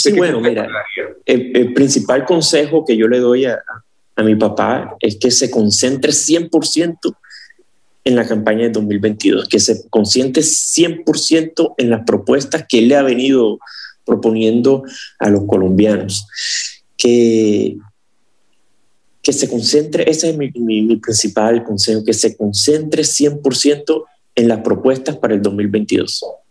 Sí, bueno, mira, el principal consejo que yo le doy a mi papá es que se concentre 100% en la campaña de 2022, que se concentre 100% en las propuestas que él le ha venido proponiendo a los colombianos. Que se concentre, ese es mi principal consejo, que se concentre 100% en las propuestas para el 2022.